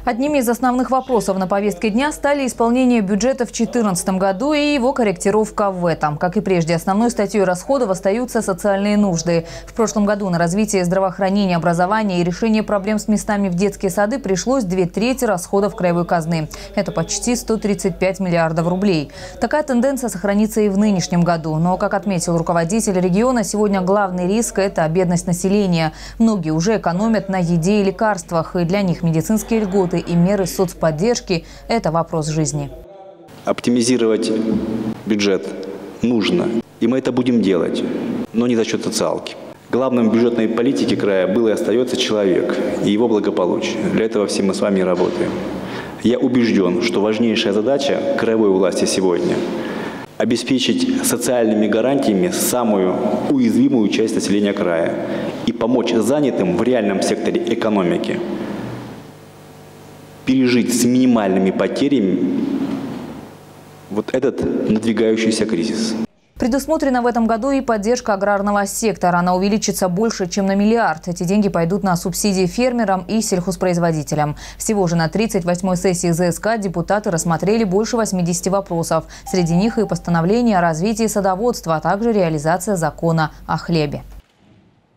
Одними из основных вопросов на повестке дня стали исполнение бюджета в 2014 году и его корректировка в этом. Как и прежде, основной статьей расходов остаются социальные нужды. В прошлом году на развитие здравоохранения, образования и решение проблем с местами в детские сады пришлось 2/3 расходов краевой казны. Это почти 135 миллиардов рублей. Такая тенденция сохранится и в нынешнем году. Но, как отметил руководитель региона, сегодня главный риск – это бедность населения. Многие уже экономят на еде и лекарствах, и для них медицинские льготы и меры соцподдержки – это вопрос жизни. Оптимизировать бюджет нужно, и мы это будем делать, но не за счет социалки. Главным в бюджетной политике края был и остается человек и его благополучие. Для этого все мы с вами работаем. Я убежден, что важнейшая задача краевой власти сегодня – обеспечить социальными гарантиями самую уязвимую часть населения края и помочь занятым в реальном секторе экономики пережить с минимальными потерями вот этот надвигающийся кризис. Предусмотрена в этом году и поддержка аграрного сектора. Она увеличится больше, чем на миллиард. Эти деньги пойдут на субсидии фермерам и сельхозпроизводителям. Всего же на 38-й сессии ЗСК депутаты рассмотрели больше 80 вопросов. Среди них и постановление о развитии садоводства, а также реализация закона о хлебе.